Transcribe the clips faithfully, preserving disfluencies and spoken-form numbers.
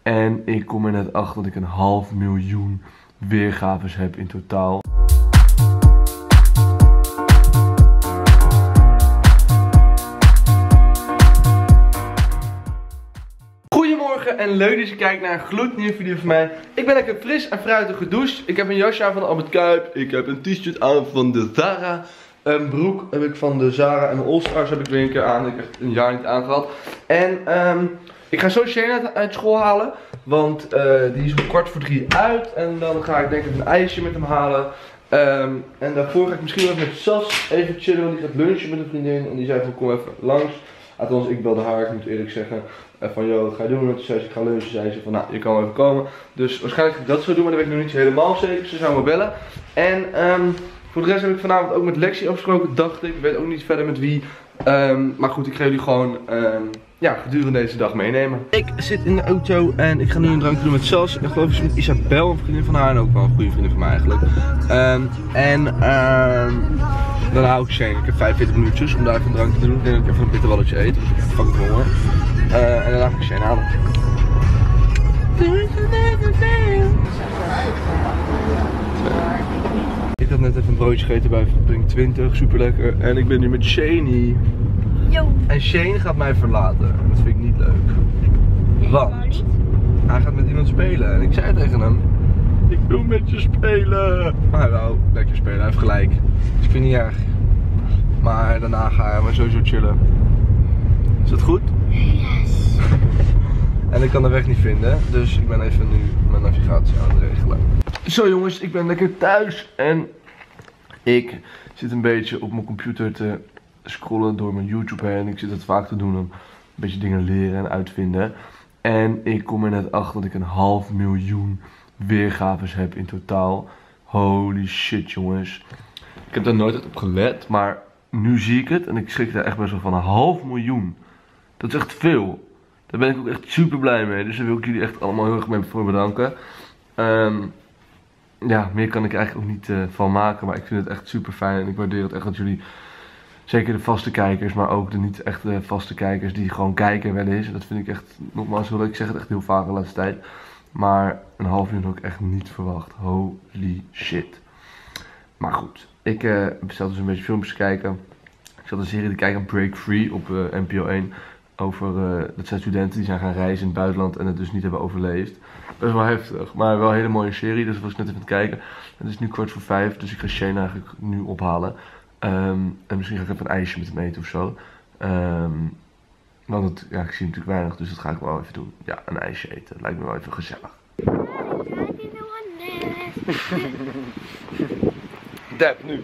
En ik kom er net achter dat ik een half miljoen weergaves heb in totaal. Goedemorgen en leuk dat je kijkt naar een gloednieuwe video van mij. Ik ben lekker fris en fruitig gedoucht. Ik heb een jasje aan van de Albert Kuip. Ik heb een t-shirt aan van de Zara. Een broek heb ik van de Zara en mijn All-Stars heb ik weer een keer aan. Dat heb ik echt een jaar niet aangehad. En um, ik ga zo Shane uit school halen. Want uh, die is om kwart voor drie uit. En dan ga ik denk ik een ijsje met hem halen. Um, en daarvoor ga ik misschien wel met Sas even chillen. Want die gaat lunchen met een vriendin. En die zei van kom even langs. Althans ik belde haar, ik moet eerlijk zeggen. Uh, van joh, wat ga je doen? En toen zei ze ik ga lunchen. Zei ze van nou je kan wel even komen. Dus waarschijnlijk ga ik dat zo doen. Maar dat weet ik nog niet helemaal zeker. Ze zou me bellen. En um, voor de rest heb ik vanavond ook met Lexi afgesproken, dacht ik. Ik weet ook niet verder met wie. Um, maar goed, ik ga jullie gewoon um, ja, gedurende deze dag meenemen. Ik zit in de auto en ik ga nu een drankje doen met Sas. En geloof ik met Isabel, een vriendin van haar. En ook wel een goede vriendin van mij eigenlijk. Um, en um, dan hou ik Shane. Ik heb vijfenveertig minuutjes om daar even een drankje te doen. Ik denk dat ik even een bitterballetje eet. Dus ik heb fucking honger. Uh, en daarna ga ik Shane halen. Ik had net even een broodje gegeten bij Brink twintig, super lekker. En ik ben nu met Shane. Yo. En Shane gaat mij verlaten. En dat vind ik niet leuk. Want hij gaat met iemand spelen. En ik zei tegen hem, ik wil met je spelen. Maar hij wou lekker spelen, hij heeft gelijk. Dus ik vind het niet erg. Maar daarna ga hij maar sowieso chillen. Is dat goed? Yes. En ik kan de weg niet vinden. Dus ik ben even nu mijn navigatie aan het regelen. Zo jongens, ik ben lekker thuis en ik zit een beetje op mijn computer te scrollen door mijn YouTube heen. Ik zit het vaak te doen om een beetje dingen leren en uitvinden. En ik kom er net achter dat ik een half miljoen weergaves heb in totaal. Holy shit jongens. Ik heb daar nooit echt op gelet, maar nu zie ik het en ik schrik daar echt best wel van. Een half miljoen. Dat is echt veel. Daar ben ik ook echt super blij mee. Dus daar wil ik jullie echt allemaal heel erg mee voor bedanken. Um, Ja, meer kan ik eigenlijk ook niet uh, van maken, maar ik vind het echt super fijn en ik waardeer het echt dat jullie, zeker de vaste kijkers, maar ook de niet echt uh, vaste kijkers die gewoon kijken wel eens. Dat vind ik echt, nogmaals wil ik zeg het echt heel vaak de laatste tijd, maar een half uur had ik echt niet verwacht. Holy shit. Maar goed, ik uh, bestel dus een beetje filmpjes te kijken. Ik zat een serie te kijken, Break Free op uh, N P O één. Over, uh, dat zijn studenten die zijn gaan reizen in het buitenland en het dus niet hebben overleefd. Best wel heftig, maar wel een hele mooie serie, dus dat was ik net even aan het kijken. Het is nu kwart voor vijf, dus ik ga Shane eigenlijk nu ophalen. Um, en misschien ga ik even een ijsje met hem eten of zo. Um, want het, ja, ik zie hem natuurlijk weinig, dus dat ga ik wel even doen. Ja, een ijsje eten, lijkt me wel even gezellig. Dab, nu.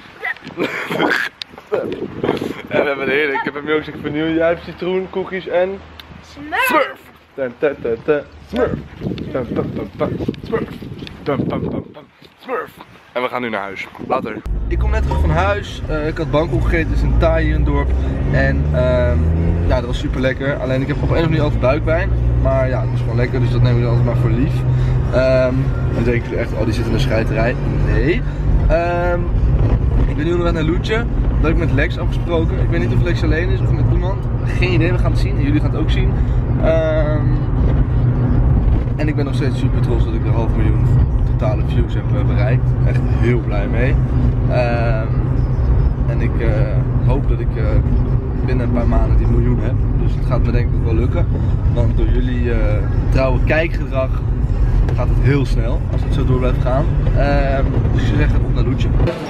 En we hebben een hele, ik heb een milkshake vanille, jij hebt citroen, cookies en Smurf. Smurf. Dun, dun, dun, dun. Smurf. Dun, dun, dun, dun. Smurf. Dun, dun, dun, dun. Smurf. En we gaan nu naar huis. Later. Ik kom net terug van huis. Uh, ik had bank opgegeten, het is een Thai hier in het dorp. En uh, ja, dat was super lekker. Alleen ik heb op een of andere manier altijd buikpijn. Maar ja, het was gewoon lekker, dus dat neem ik dan altijd maar voor lief. Um, dan denken jullie echt, oh die zit in de scheiterij. Nee. Um, ik ben nu onderweg naar Loetje. Dat heb ik met Lex afgesproken. Ik weet niet of Lex alleen is of met iemand. Geen idee, we gaan het zien. En jullie gaan het ook zien. Um, en ik ben nog steeds super trots dat ik de half miljoen totale views heb uh, bereikt. Echt heel blij mee. Um, en ik uh, hoop dat ik uh, binnen een paar maanden die miljoen heb. Dus het gaat me denk ik ook wel lukken. Want door jullie uh, trouwe kijkgedrag gaat het heel snel als het zo door blijft gaan. Um, dus ik zou zeggen, op naar Loetje.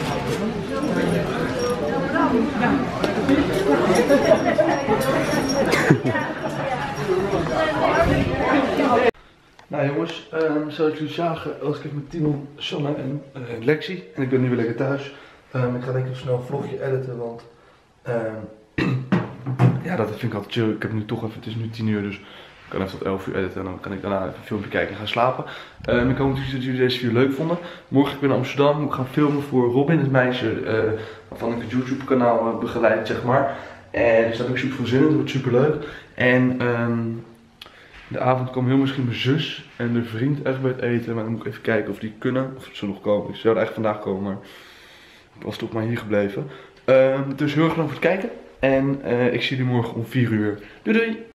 Nou jongens, um, zoals jullie zagen, was ik even met Timon, Sanne en uh, Lexi. En ik ben nu weer lekker thuis. Um, ik ga denk ik snel een vlogje editen, want um, ja, dat vind ik altijd chill. Ik heb nu toch even, het is nu tien uur, dus ik kan even tot elf uur editen en dan kan ik daarna even een filmpje kijken en gaan slapen. Um, ik hoop natuurlijk dat jullie deze video leuk vonden. Morgen ik ben in Amsterdam, moet ik gaan filmen voor Robin, het meisje uh, waarvan ik het YouTube kanaal uh, begeleid, zeg maar. En er staat ook super veel zin in, het wordt super leuk. En um, de avond komt heel misschien mijn zus en de vriend echt bij het eten. Maar dan moet ik even kijken of die kunnen, of ze nog komen. Ik zou eigenlijk vandaag komen, maar ik was toch maar hier gebleven. Um, dus heel erg bedankt voor het kijken. En uh, ik zie jullie morgen om vier uur. Doei doei!